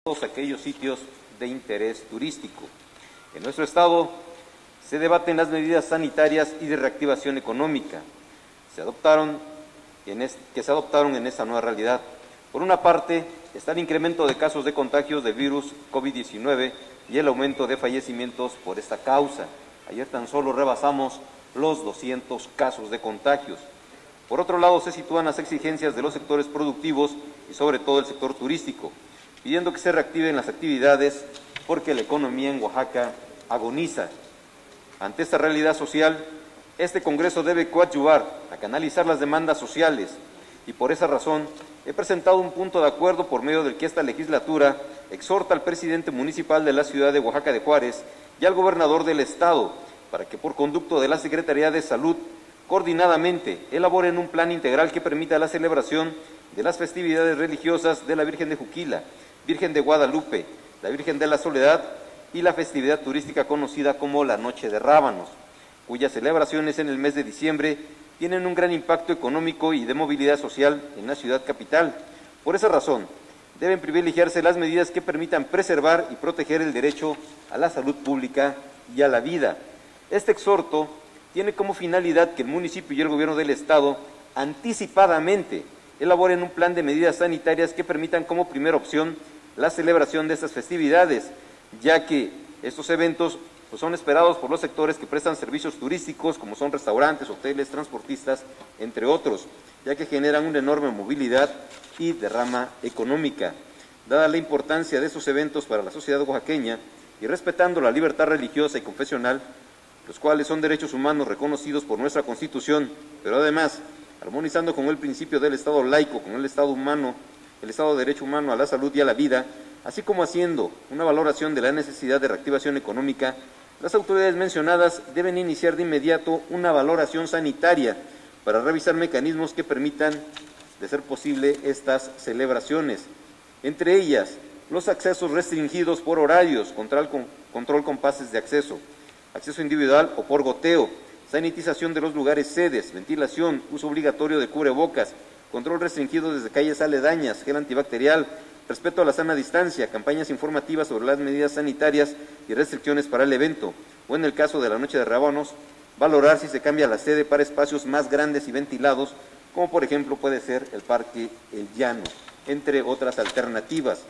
todos aquellos sitios de interés turístico. En nuestro estado se debaten las medidas sanitarias y de reactivación económica que se adoptaron en esta nueva realidad. Por una parte, está el incremento de casos de contagios del virus COVID-19 y el aumento de fallecimientos por esta causa. Ayer tan solo rebasamos los 200 casos de contagios. Por otro lado, se sitúan las exigencias de los sectores productivos y sobre todo el sector turístico, pidiendo que se reactiven las actividades porque la economía en Oaxaca agoniza. Ante esta realidad social, este Congreso debe coadyuvar a canalizar las demandas sociales y por esa razón he presentado un punto de acuerdo por medio del que esta legislatura exhorta al presidente municipal de la ciudad de Oaxaca de Juárez y al gobernador del estado para que por conducto de la Secretaría de Salud coordinadamente elaboren un plan integral que permita la celebración de las festividades religiosas de la Virgen de Juquila, Virgen de Guadalupe, la Virgen de la Soledad y la festividad turística conocida como la Noche de Rábanos, cuyas celebraciones en el mes de diciembre tienen un gran impacto económico y de movilidad social en la ciudad capital. Por esa razón, deben privilegiarse las medidas que permitan preservar y proteger el derecho a la salud pública y a la vida. Este exhorto tiene como finalidad que el municipio y el gobierno del estado anticipadamente elaboren un plan de medidas sanitarias que permitan como primera opción la celebración de estas festividades, ya que estos eventos son esperados por los sectores que prestan servicios turísticos, como son restaurantes, hoteles, transportistas, entre otros, ya que generan una enorme movilidad y derrama económica. Dada la importancia de estos eventos para la sociedad oaxaqueña y respetando la libertad religiosa y confesional, los cuales son derechos humanos reconocidos por nuestra Constitución, pero además, armonizando con el principio del Estado laico, con el Estado humano, el Estado de Derecho Humano a la salud y a la vida, así como haciendo una valoración de la necesidad de reactivación económica, las autoridades mencionadas deben iniciar de inmediato una valoración sanitaria para revisar mecanismos que permitan, de ser posible, estas celebraciones. Entre ellas, los accesos restringidos por horarios, control con pases de acceso individual o por goteo, sanitización de los lugares sedes, ventilación, uso obligatorio de cubrebocas, control restringido desde calles aledañas, gel antibacterial, respeto a la sana distancia, campañas informativas sobre las medidas sanitarias y restricciones para el evento, o en el caso de la Noche de Rábanos, valorar si se cambia la sede para espacios más grandes y ventilados, como por ejemplo puede ser el Parque El Llano, entre otras alternativas.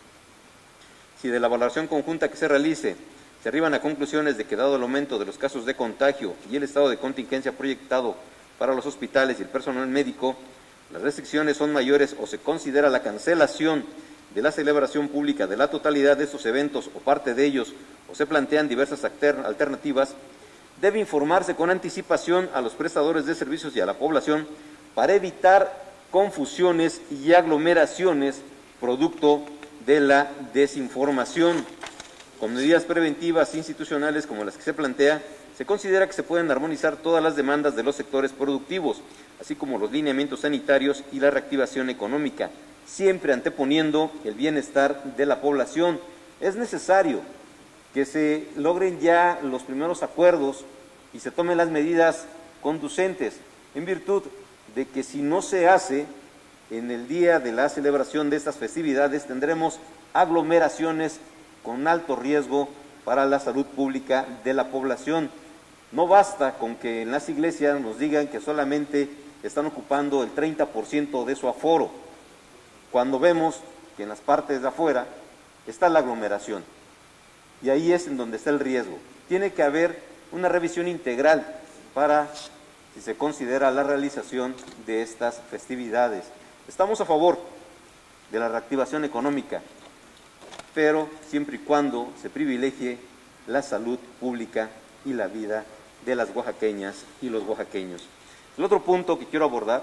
Si de la valoración conjunta que se realice se arriban a conclusiones de que dado el aumento de los casos de contagio y el estado de contingencia proyectado para los hospitales y el personal médico, las restricciones son mayores o se considera la cancelación de la celebración pública de la totalidad de estos eventos o parte de ellos, o se plantean diversas alternativas, debe informarse con anticipación a los prestadores de servicios y a la población para evitar confusiones y aglomeraciones producto de la desinformación. Con medidas preventivas institucionales como las que se plantea, se considera que se pueden armonizar todas las demandas de los sectores productivos, así como los lineamientos sanitarios y la reactivación económica, siempre anteponiendo el bienestar de la población. Es necesario que se logren ya los primeros acuerdos y se tomen las medidas conducentes, en virtud de que si no se hace, en el día de la celebración de estas festividades tendremos aglomeraciones con alto riesgo para la salud pública de la población. No basta con que en las iglesias nos digan que solamente están ocupando el 30% de su aforo, cuando vemos que en las partes de afuera está la aglomeración, y ahí es en donde está el riesgo. Tiene que haber una revisión integral para si se considera la realización de estas festividades. Estamos a favor de la reactivación económica, pero siempre y cuando se privilegie la salud pública y la vida de las oaxaqueñas y los oaxaqueños. El otro punto que quiero abordar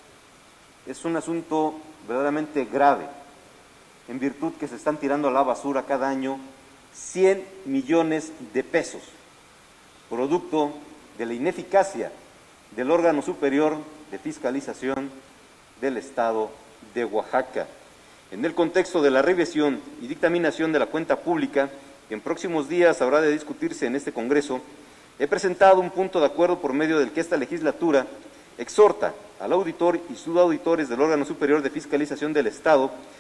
es un asunto verdaderamente grave, en virtud que se están tirando a la basura cada año 100 millones de pesos, producto de la ineficacia del órgano superior de fiscalización del Estado de Oaxaca. En el contexto de la revisión y dictaminación de la cuenta pública, que en próximos días habrá de discutirse en este Congreso, he presentado un punto de acuerdo por medio del que esta legislatura exhorta al auditor y subauditores del órgano superior de fiscalización del Estado